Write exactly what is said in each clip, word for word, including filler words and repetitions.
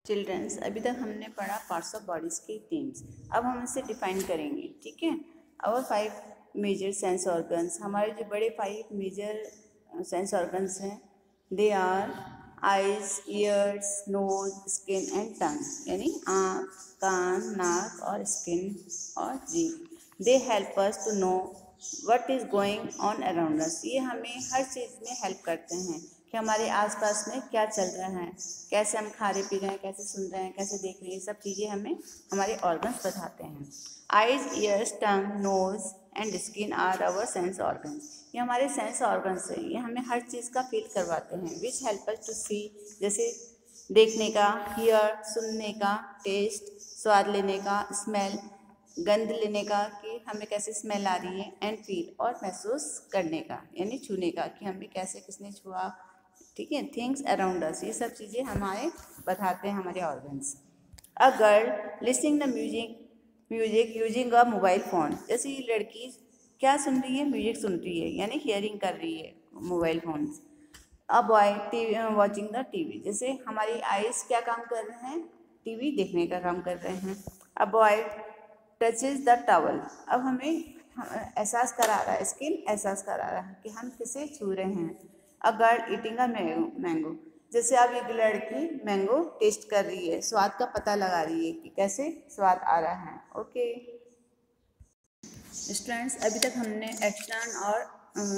Children's, अभी तक हमने पढ़ा पार्ट्स ऑफ बॉडीज के टीम्स। अब हम इसे डिफाइन करेंगे, ठीक है। और फाइव मेजर सेंस ऑर्गन्स, हमारे जो बड़े फाइव मेजर सेंस ऑर्गन्स हैं, they are eyes, ears, nose, skin and tongue, यानी आँख, कान, नाक और स्किन और जीभ। They help us to know what is going on around us. ये हमें हर चीज़ में हेल्प करते हैं कि हमारे आसपास में क्या चल रहा है, कैसे हम खा रहे पी रहे हैं, कैसे सुन रहे हैं, कैसे देख रहे हैं, ये सब चीज़ें हमें हमारे ऑर्गन्स बताते हैं। Eyes, ears, tongue, nose and skin are our sense organs. ये हमारे सेंस ऑर्गन्स हैं, ये हमें हर चीज़ का फील करवाते हैं। विच हेल्प अस टू सी, जैसे देखने का, हियर सुनने का, टेस्ट स्वाद लेने का, स्मेल गंध लेने का कि हमें कैसे स्मेल आ रही है, एंड फील और महसूस करने का यानी छूने का कि हमें कैसे किसने छुआ, ठीक है। थिंग्स अराउंड अस, ये सब चीज़ें हमारे बताते हैं हमारे organs. A girl listening the music music using a mobile phone, जैसे ये लड़की क्या सुन रही है, म्यूजिक सुन रही है यानी हियरिंग कर रही है mobile phone. A boy TV watching the TV, जैसे हमारी आइज़ क्या काम कर रहे हैं, टीवी देखने का काम कर रहे हैं। A boy touches the towel, अब हमें एहसास करा रहा है, स्किन एहसास करा रहा है कि हम किसे छू रहे हैं। A girl eating a mango, जैसे अब एक लड़की मैंगो टेस्ट कर रही है, स्वाद का पता लगा रही है कि कैसे स्वाद आ रहा है। ओके स्टूडेंट्स, अभी तक हमने एक्सटर्नल और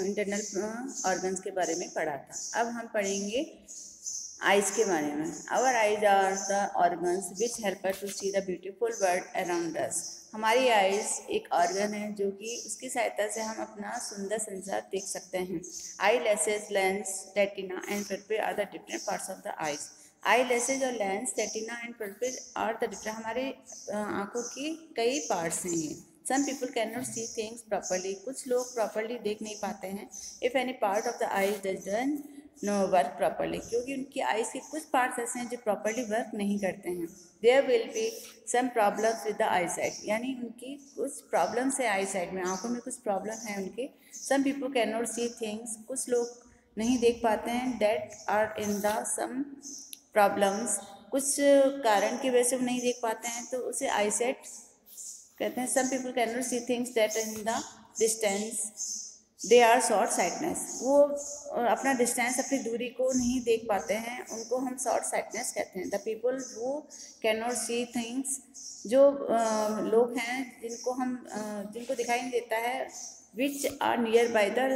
इंटरनल ऑर्गन्स के बारे में पढ़ा था। अब हम पढ़ेंगे आइज़ के बारे में। Our eyes are the organs which help us to see the beautiful world around us. हमारी आइज़ एक ऑर्गन है जो कि उसकी सहायता से हम अपना सुंदर संसार देख सकते हैं। Eyelashes, lens, retina and pupil are the different parts of the eyes. Eyelashes और lens, retina and pupil are the different, हमारे आँखों की कई पार्ट्स हैं ये। Some people can not see things properly, कुछ लोग प्रॉपरली देख नहीं पाते हैं। If any part of the eyes doesn't no work properly, क्योंकि उनकी आइज़ के कुछ पार्ट्स ऐसे हैं जो प्रॉपरली वर्क नहीं करते हैं। There will be some problems with the eyesight, यानी उनकी कुछ प्रॉब्लम्स है आई साइट में, आंखों में कुछ प्रॉब्लम है उनके। Some people can not see things, कुछ लोग नहीं देख पाते हैं। That are in the some problems, कुछ कारण की वजह से वो नहीं देख पाते हैं, तो उसे आई साइट कहते हैं। Some people can not see things that in the distance, they are short sightedness, वो अपना डिस्टेंस, अपनी दूरी को नहीं देख पाते हैं, उनको हम शॉर्ट साइटनेस कहते हैं। The people who can not see things, जो uh, लोग हैं जिनको हम uh, जिनको दिखाई नहीं देता है, which are near by the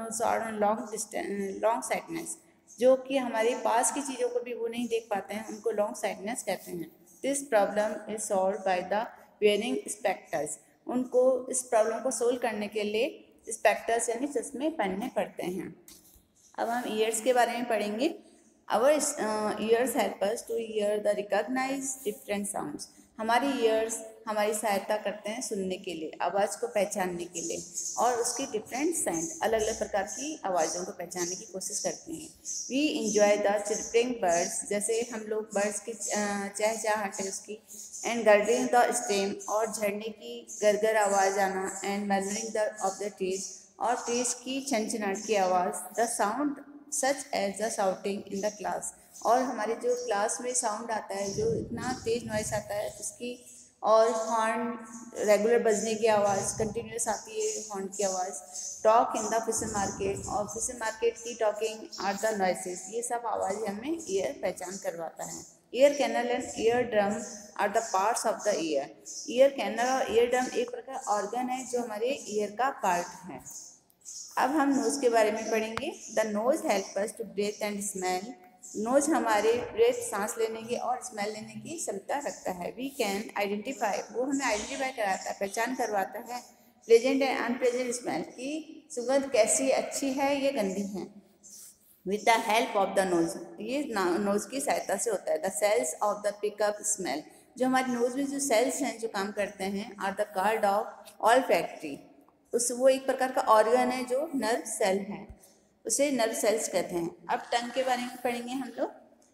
long distance long sightedness, जो कि हमारे पास की चीज़ों को भी वो नहीं देख पाते हैं, उनको लॉन्ग साइटनेस कहते हैं। This problem is solved by the wearing spectacles, उनको इस प्रॉब्लम को सोल्व करने के लिए स्पेक्टर्स यानी चश्मे पहनने पड़ते हैं। अब हम ईयर्स के बारे में पढ़ेंगे। Our ears help us to hear the recognise different sounds, हमारी ईयर्स हमारी सहायता करते हैं सुनने के लिए, आवाज़ को पहचानने के लिए, और उसकी डिफरेंट साउंड, अलग अलग प्रकार की आवाज़ों को पहचानने की कोशिश करते हैं। We enjoy the chirping birds, जैसे हम लोग बर्ड्स की चहचहाहट है उसकी, एंड गर्डिंग द स्टेम, और झड़ने की गरगर आवाज़ आना, and murmuring the of the trees, और ट्रीज की छनछनाहट की आवाज़। The sound such as the shouting in the class, और हमारे जो क्लास में साउंड आता है, जो इतना तेज नॉइस आता है उसकी, और हॉर्न रेगुलर बजने की आवाज़, कंटिन्यूस आती है हॉर्न की आवाज़। Talk in the fish market, और फिश मार्केट की टॉकिंग आर द नॉइसेस, ये सब आवाज़ हमें ईयर पहचान करवाता है। Ear canal and eardrum are the parts of the ear, ear canal और ईयर ड्रम एक प्रकार ऑर्गन है जो हमारे ईयर का पार्ट है। अब हम नोज़ के बारे में पढ़ेंगे। The nose help us to breathe and smell, nose हमारे ब्रेथ सांस लेने की और स्मेल लेने की क्षमता रखता है। वी कैन आइडेंटिफाई, वो हमें आइडेंटिफाई कराता है, पहचान करवाता है प्लेजेंट एंड अनप्लेजेंट स्मेल की, सुगंध कैसी अच्छी है ये गंदी है। With the help of the nose, ये नोज की सहायता से होता है। The cells of the pickup smell, जो हमारे नोज में जो सेल्स हैं जो काम करते हैं, are the card of olfactory, उस वो एक प्रकार का ऑर्गन है जो नर्व सेल है, उसे नर्व सेल्स कहते हैं। अब टंग के बारे में पढ़ेंगे हम लोग।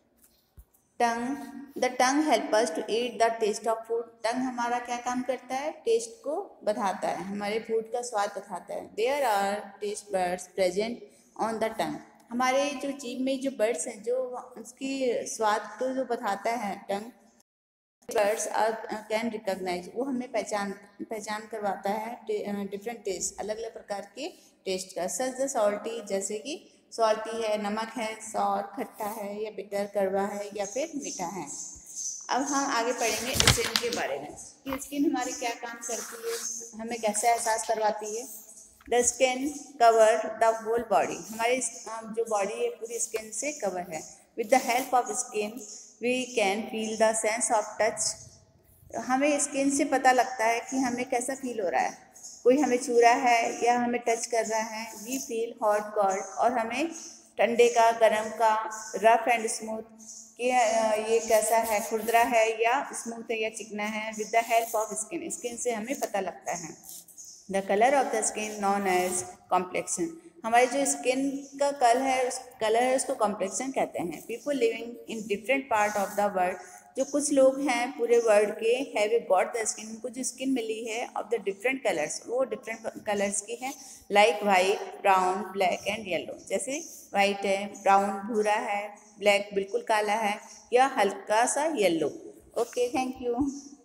Tongue, the tongue help us to eat the taste of food, tongue हमारा क्या काम करता है, टेस्ट को बढ़ाता है, हमारे फूड का स्वाद बताता है। There are taste birds present on the tongue, हमारे जो जीभ में जो बर्ड्स हैं, जो उसकी स्वाद को जो बताता है tongue, birds are can recognise, वो हमें पहचान पहचान करवाता है डिफरेंट टेस्ट, अलग अलग प्रकार के टेस्ट का। सच द सॉल्टी, जैसे कि सॉल्टी है, नमक है, सॉर खट्टा है, या बिटर कड़वा है, या फिर मीठा है। अब हम आगे पढ़ेंगे स्किन के बारे में कि स्किन हमारी क्या काम करती है, हमें कैसे एहसास करवाती है। The skin cover the whole body, हमारी जो बॉडी है पूरी स्किन से कवर है। With the help of skin we can feel the sense of touch, हमें स्किन से पता लगता है कि हमें कैसा फील हो रहा है, कोई हमें छू रहा है या हमें टच कर रहा है। वी फील हॉट कोल्ड, और हमें ठंडे का, गर्म का, रफ एंड स्मूथ, कि ये कैसा है, खुरदरा है या स्मूथ है या चिकना है। With the help of skin, skin से हमें पता लगता है। The colour of the skin known as complexion, हमारी जो स्किन का कलर है उस कलर है उसको कॉम्प्लेक्शन कहते हैं। People living in different part of the world, जो कुछ लोग हैं पूरे वर्ल्ड के, हैव गॉट द स्किन, उनको जो स्किन मिली है ऑफ द डिफरेंट कलर्स, वो डिफरेंट कलर्स की है। Like white, brown, black and yellow, जैसे वाइट है, ब्राउन भूरा है, ब्लैक बिल्कुल काला है, या हल्का सा येलो। Okay, thank you.